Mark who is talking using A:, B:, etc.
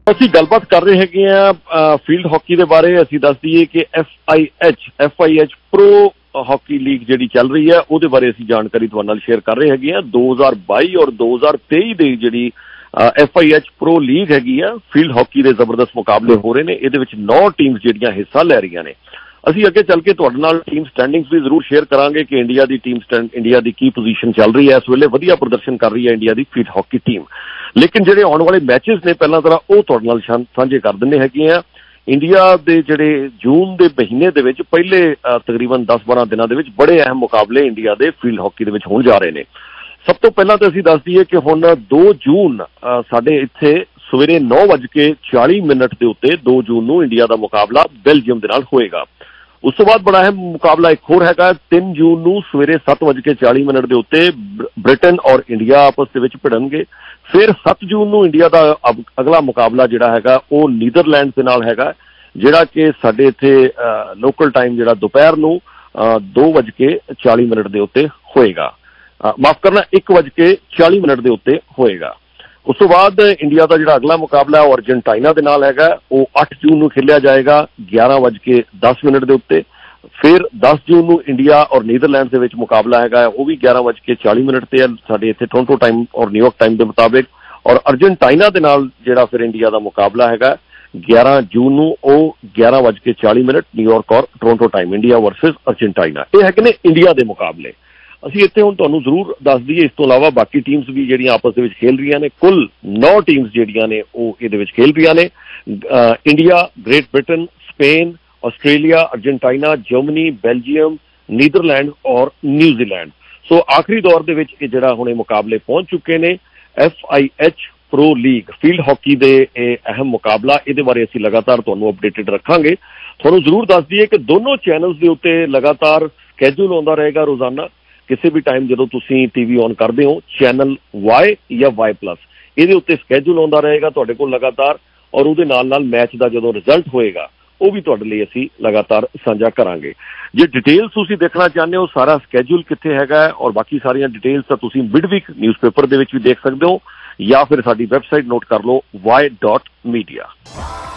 A: ਅਸੀਂ ਗੱਲਬਾਤ ਕਰ ਰਹੇ ਹੈਗੇ ਆ ਫੀਲਡ ਹਾਕੀ ਦੇ ਬਾਰੇ। ਅਸੀਂ ਦੱਸ ਦਈਏ ਕਿ FIH ਪ੍ਰੋ ਹਾਕੀ ਲੀਗ ਜਿਹੜੀ ਚੱਲ ਰਹੀ ਹੈ ਉਹਦੇ ਬਾਰੇ ਅਸੀਂ ਜਾਣਕਾਰੀ ਤੁਹਾਡੇ ਨਾਲ ਸ਼ੇਅਰ ਕਰ ਰਹੇ ਹੈਗੇ ਆ। 2022 ਔਰ 2023 ਦੀ ਜਿਹੜੀ FIH ਪ੍ਰੋ ਲੀਗ ਹੈਗੀ ਆ, ਫੀਲਡ ਹਾਕੀ ਦੇ ਜ਼ਬਰਦਸਤ ਮੁਕਾਬਲੇ ਹੋ ਰਹੇ ਨੇ। ਇਹਦੇ ਵਿੱਚ 9 ਟੀਮਸ ਜਿਹੜੀਆਂ ਹਿੱਸਾ ਲੈ ਰਹੀਆਂ ਨੇ। ਅਸੀਂ ਅੱਗੇ ਚੱਲ ਕੇ ਤੁਹਾਡੇ ਨਾਲ ਟੀਮ ਸਟੈਂਡਿੰਗਸ ਵੀ ਜ਼ਰੂਰ ਸ਼ੇਅਰ ਕਰਾਂਗੇ ਕਿ ਇੰਡੀਆ ਦੀ ਇੰਡੀਆ ਦੀ ਕੀ ਪੋਜੀਸ਼ਨ ਚੱਲ ਰਹੀ ਹੈ ਇਸ ਵੇਲੇ। ਵਧੀਆ ਪ੍ਰਦਰਸ਼ਨ ਕਰ ਰਹੀ ਹੈ ਇੰਡੀਆ ਦੀ ਫੀਲਡ ਹਾਕੀ ਟੀਮ। ਲੇਕਿਨ ਜਿਹੜੇ ਆਉਣ ਵਾਲੇ ਮੈਚਸ ਨੇ ਪਹਿਲਾਂ ਤਰ੍ਹਾਂ ਉਹ ਤੁਹਾਡੇ ਨਾਲ ਸਾਂਝੇ ਕਰ ਦਿੰਦੇ ਹੈਗੇ ਆ। ਇੰਡੀਆ ਦੇ ਜਿਹੜੇ ਜੂਨ ਦੇ ਮਹੀਨੇ ਦੇ ਵਿੱਚ ਪਹਿਲੇ ਤਕਰੀਬਨ 10-12 ਦਿਨਾਂ ਦੇ ਵਿੱਚ ਬੜੇ ਅਹਿਮ ਮੁਕਾਬਲੇ ਇੰਡੀਆ ਦੇ ਫੀਲਡ ਹਾਕੀ ਦੇ ਵਿੱਚ ਹੋਣ ਜਾ ਰਹੇ ਨੇ। ਸਭ ਤੋਂ ਪਹਿਲਾਂ ਤਾਂ ਅਸੀਂ ਦੱਸ ਦਈਏ ਕਿ ਹੁਣ 2 ਜੂਨ ਸਾਡੇ ਇੱਥੇ ਸਵੇਰੇ 9:40 ਦੇ ਉੱਤੇ 2 ਜੂਨ ਨੂੰ ਇੰਡੀਆ ਦਾ ਮੁਕਾਬਲਾ ਬੈਲਜੀਅਮ ਦੇ ਨਾਲ ਹੋਏਗਾ। ਉਸ ਤੋਂ ਬਾਅਦ ਬੜਾ ਅਹਿਮ ਮੁਕਾਬਲਾ ਇੱਕ ਹੋਰ ਹੈਗਾ 3 ਜੂਨ ਨੂੰ ਸਵੇਰੇ 7:40 ਦੇ ਉੱਤੇ ਬ੍ਰਿਟਨ ਔਰ ਇੰਡੀਆ ਆਪਸ ਦੇ ਵਿੱਚ ਭਿੜਨਗੇ। ਫਿਰ 7 ਜੂਨ ਨੂੰ ਇੰਡੀਆ ਦਾ ਅਗਲਾ ਮੁਕਾਬਲਾ ਜਿਹੜਾ ਹੈਗਾ ਉਹ ਨੀਦਰਲੈਂਡ ਦੇ ਨਾਲ ਹੈਗਾ, ਜਿਹੜਾ ਕਿ ਸਾਡੇ ਇੱਥੇ ਲੋਕਲ ਟਾਈਮ ਜਿਹੜਾ ਦੁਪਹਿਰ ਨੂੰ 2:40 ਦੇ ਉੱਤੇ ਹੋਏਗਾ। ਮਾਫ ਕਰਨਾ 1:40 ਦੇ ਉੱਤੇ ਹੋਏਗਾ। ਉਸ ਤੋਂ ਬਾਅਦ ਇੰਡੀਆ ਦਾ ਜਿਹੜਾ ਅਗਲਾ ਮੁਕਾਬਲਾ ਉਹ ਅਰਜਨਟਾਈਨਾ ਦੇ ਨਾਲ ਹੈਗਾ, ਉਹ 8 ਜੂਨ ਨੂੰ ਖੇਲਿਆ ਜਾਏਗਾ 11:10 ਦੇ ਉੱਤੇ। ਫਿਰ 10 ਜੂਨ ਨੂੰ ਇੰਡੀਆ ਔਰ ਨੀਦਰਲੈਂਡ ਦੇ ਵਿੱਚ ਮੁਕਾਬਲਾ ਹੈਗਾ, ਉਹ ਵੀ 11:40 ਤੇ ਹੈ ਸਾਡੇ ਇੱਥੇ ਟੋਰਾਂਟੋ ਟਾਈਮ ਔਰ ਨਿਊਯਾਰਕ ਟਾਈਮ ਦੇ ਮੁਤਾਬਿਕ। ਔਰ ਅਰਜਨਟਾਈਨਾ ਦੇ ਨਾਲ ਜਿਹੜਾ ਫਿਰ ਇੰਡੀਆ ਦਾ ਮੁਕਾਬਲਾ ਹੈਗਾ 11 ਜੂਨ ਨੂੰ, ਉਹ 11:40 ਨਿਊਯਾਰਕ York Toronto time, India versus Argentina. ਇਹ ਹੈਗੇ ਨੇ ਇੰਡੀਆ ਦੇ ਮੁਕਾਬਲੇ। ਅਸੀਂ ਇੱਥੇ ਹੁਣ ਤੁਹਾਨੂੰ ਜ਼ਰੂਰ ਦੱਸ ਦਈਏ ਇਸ ਤੋਂ ਇਲਾਵਾ ਬਾਕੀ ਟੀਮਸ ਵੀ ਜਿਹੜੀਆਂ ਆਪਸ ਦੇ ਵਿੱਚ ਖੇਲ ਰਹੀਆਂ ਨੇ। ਕੁੱਲ 9 ਟੀਮਸ ਜਿਹੜੀਆਂ ਨੇ ਉਹ ਇਹਦੇ ਵਿੱਚ ਖੇਲ ਰਹੀਆਂ ਨੇ। India, Great Britain, Spain, Australia, Argentina, Germany, Belgium, Netherland ਔਰ ਨਿਊਜ਼ੀਲੈਂਡ। ਸੋ ਆਖਰੀ ਦੌਰ ਦੇ ਵਿੱਚ ਇਹ ਜਿਹੜਾ ਹੁਣ ਇਹ ਮੁਕਾਬਲੇ ਪਹੁੰਚ ਚੁੱਕੇ ਨੇ। FIH pro league field hockey ਦੇ ਇਹ ਅਹਿਮ ਮੁਕਾਬਲਾ, ਇਹਦੇ ਬਾਰੇ ਅਸੀਂ ਲਗਾਤਾਰ ਤੁਹਾਨੂੰ ਅਪਡੇਟਡ ਰੱਖਾਂਗੇ। ਤੁਹਾਨੂੰ ਜ਼ਰੂਰ ਦੱਸ ਦਈਏ ਕਿ ਦੋਨੋਂ ਚੈਨਲਸ ਦੇ ਉੱਤੇ ਲਗਾਤਾਰ ਸਕੈਜੂਲ ਆਉਂਦਾ ਰਹੇਗਾ ਰੋਜ਼ਾਨਾ। ਕਿਸੇ ਵੀ ਟਾਈਮ ਜਦੋਂ ਤੁਸੀਂ TV ਔਨ ਕਰਦੇ ਹੋ, ਚੈਨਲ Y ਜਾਂ Y+, ਇਹਦੇ ਉੱਤੇ ਸਕੈਜੂਲ ਆਉਂਦਾ ਰਹੇਗਾ ਤੁਹਾਡੇ ਕੋਲ ਲਗਾਤਾਰ। ਔਰ ਉਹਦੇ ਨਾਲ ਮੈਚ ਦਾ ਜਦੋਂ ਰਿਜ਼ਲਟ ਹੋਏਗਾ ਉਹ ਵੀ ਤੁਹਾਡੇ ਲਈ ਅਸੀਂ ਲਗਾਤਾਰ ਸਾਂਝਾ ਕਰਾਂਗੇ। ਜੇ ਡਿਟੇਲਸ ਤੁਸੀਂ ਦੇਖਣਾ ਚਾਹੁੰਦੇ ਹੋ ਸਾਰਾ ਸਕੈਜੂਲ ਕਿੱਥੇ ਹੈਗਾ ਔਰ ਬਾਕੀ ਸਾਰੀਆਂ ਡਿਟੇਲਸ ਤਾਂ ਤੁਸੀਂ ਮਿਡਵੀਕ ਨਿਊਜ਼ਪੇਪਰ ਦੇ ਵਿੱਚ ਵੀ ਦੇਖ ਸਕਦੇ ਹੋ, ਜਾਂ ਫਿਰ ਸਾਡੀ ਵੈਬਸਾਈਟ ਨੋਟ ਕਰ ਲਓ y.media।